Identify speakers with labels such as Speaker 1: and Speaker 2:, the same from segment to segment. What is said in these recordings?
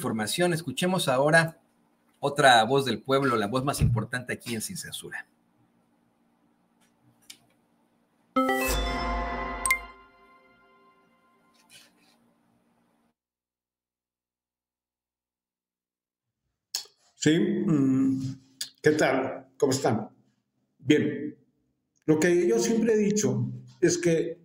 Speaker 1: información. Escuchemos ahora otra voz del pueblo, la voz más importante aquí en Sin Censura.
Speaker 2: Sí, ¿qué tal? ¿Cómo están? Bien, lo que yo siempre he dicho es que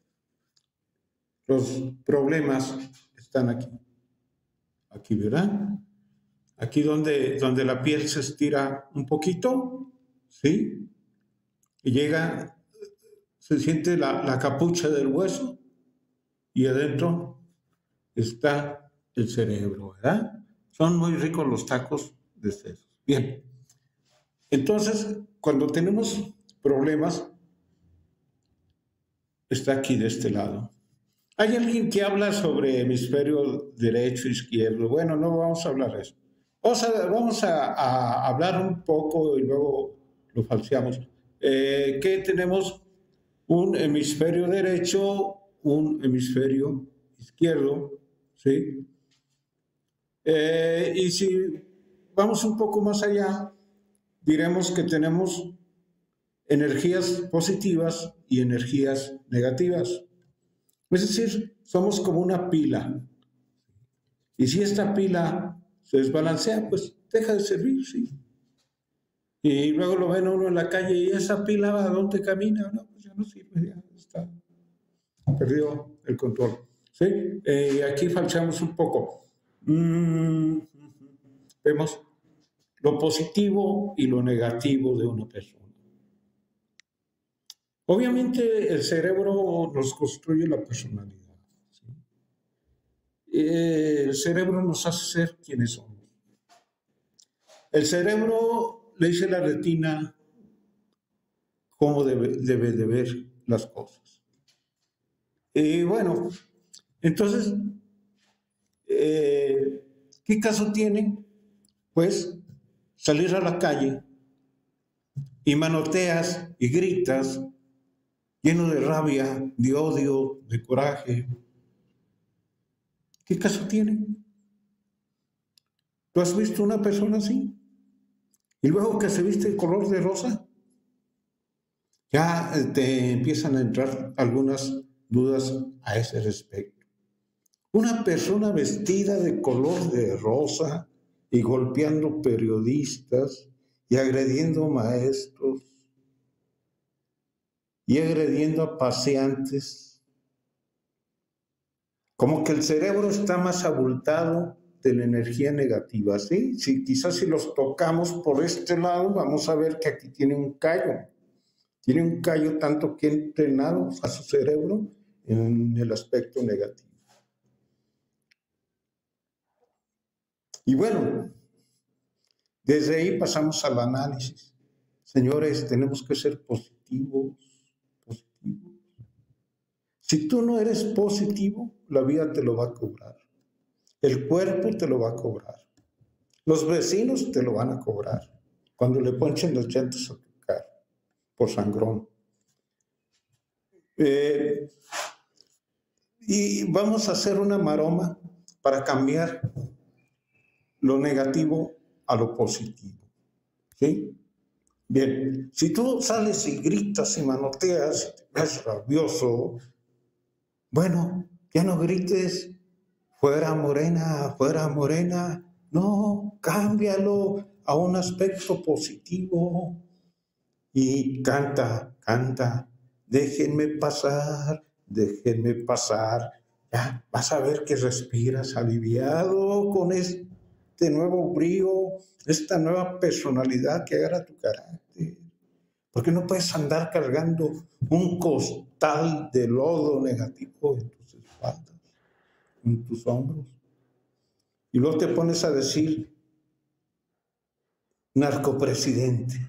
Speaker 2: los problemas están aquí, ¿verdad? Aquí donde la piel se estira un poquito, ¿sí? Y se siente la capucha del hueso y adentro está el cerebro, ¿verdad? Son muy ricos los tacos de sesos. Bien, entonces, cuando tenemos problemas, está aquí de este lado. Hay alguien que habla sobre hemisferio derecho, izquierdo. Bueno, no vamos a hablar de eso. Vamos a hablar un poco y luego lo falseamos. Que tenemos un hemisferio derecho, un hemisferio izquierdo, ¿sí? Y si vamos un poco más allá, diremos que tenemos energías positivas y energías negativas. Es decir, somos como una pila. Y si esta pila se desbalancea, pues deja de servir, ¿sí? Y luego lo ven a uno en la calle y esa pila, ¿a dónde camina? No, pues ya no sirve, ya está. Perdió el control. ¿Sí? Aquí falseamos un poco. Vemos lo positivo y lo negativo de una persona. Obviamente el cerebro nos construye la personalidad. ¿Sí? El cerebro nos hace ser quienes somos. El cerebro le dice a la retina cómo debe de ver las cosas. Y bueno, entonces, ¿qué caso tiene? Pues salir a la calle y manoteas y gritas lleno de rabia, de odio, de coraje. ¿Qué caso tiene? ¿Tú has visto una persona así? Y luego que se viste de color de rosa, ya te empiezan a entrar algunas dudas a ese respecto. Una persona vestida de color de rosa y golpeando periodistas y agrediendo maestros y agrediendo a paseantes. Como que el cerebro está más abultado de la energía negativa, ¿sí? Quizás si los tocamos por este lado, vamos a ver que aquí tiene un callo. Tiene un callo tanto que entrenado a su cerebro en el aspecto negativo. Y bueno, desde ahí pasamos al análisis. Señores, tenemos que ser positivos. Si tú no eres positivo, la vida te lo va a cobrar. El cuerpo te lo va a cobrar. Los vecinos te lo van a cobrar cuando le ponchen las llantas a tu carro por sangrón. Y vamos a hacer una maroma para cambiar lo negativo a lo positivo. ¿Sí? Bien, si tú sales y gritas y manoteas, y te ves rabioso, bueno, ya no grites, fuera morena, no, cámbialo a un aspecto positivo y canta, déjenme pasar, ya vas a ver que respiras aliviado con este nuevo brío, esta nueva personalidad que agarra tu carácter. Porque no puedes andar cargando un costal de lodo negativo en tus espaldas, en tus hombros. Y luego te pones a decir, narcopresidente,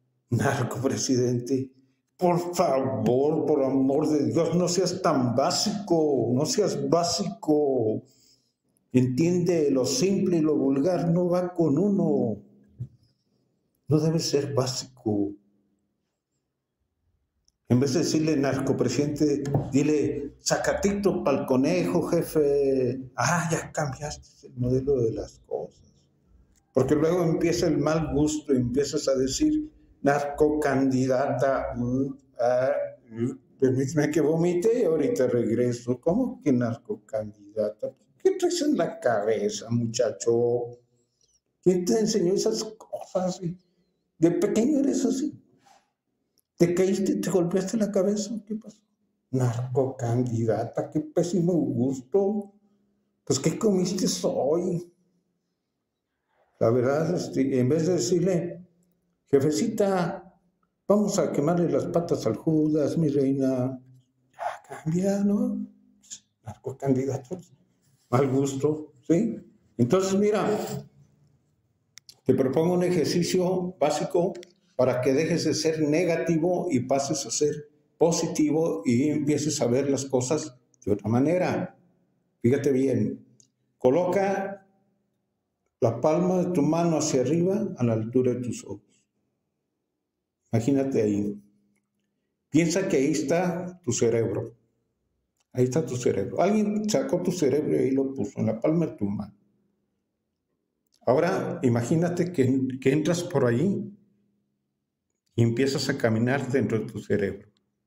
Speaker 2: por favor, por amor de Dios, no seas tan básico, no seas básico. Entiende, lo simple y lo vulgar no va con uno. No debe ser básico. En vez de decirle narcopresidente, dile sacatito pa'l conejo, jefe. Ya cambiaste el modelo de las cosas. Porque luego empieza el mal gusto y empiezas a decir narcocandidata. Permíteme que vomite y ahorita regreso. ¿Cómo que narcocandidata? ¿Qué traes en la cabeza, muchacho? ¿Quién te enseñó esas cosas? De pequeño eres así. ¿Te caíste, te golpeaste la cabeza? ¿Qué pasó? Narcocandidata, qué pésimo gusto. Pues, ¿qué comiste hoy? La verdad, en vez de decirle, jefecita, vamos a quemarle las patas al Judas, mi reina. Ya cambia, ¿no? Narcocandidato, mal gusto, ¿sí? Entonces, mira, te propongo un ejercicio básico para que dejes de ser negativo y pases a ser positivo y empieces a ver las cosas de otra manera. Fíjate bien, coloca la palma de tu mano hacia arriba a la altura de tus ojos. Imagínate ahí. Piensa que ahí está tu cerebro. Ahí está tu cerebro. Alguien sacó tu cerebro y ahí lo puso en la palma de tu mano. Ahora imagínate que entras por ahí y empiezas a caminar dentro de tu cerebro.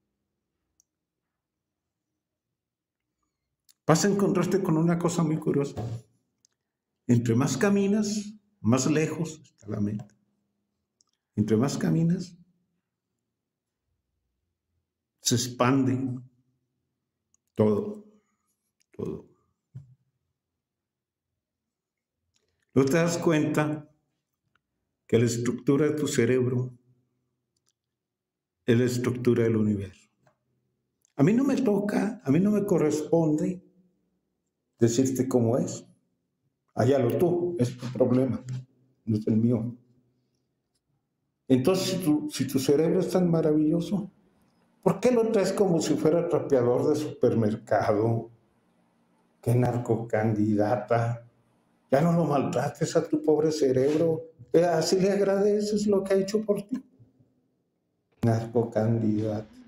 Speaker 2: Vas a encontrarte con una cosa muy curiosa. Entre más caminas, más lejos está la mente. Entre más caminas, se expande todo. ¿No te das cuenta que la estructura de tu cerebro es la estructura del universo? A mí no me toca, a mí no me corresponde decirte cómo es. Hállalo tú, es tu problema, no es el mío. Entonces, si tu cerebro es tan maravilloso, ¿por qué lo traes como si fuera trapeador de supermercado? ¡Qué narcocandidata! Ya no lo maltrates a tu pobre cerebro. Así le agradeces lo que ha hecho por ti. Narcocandidata.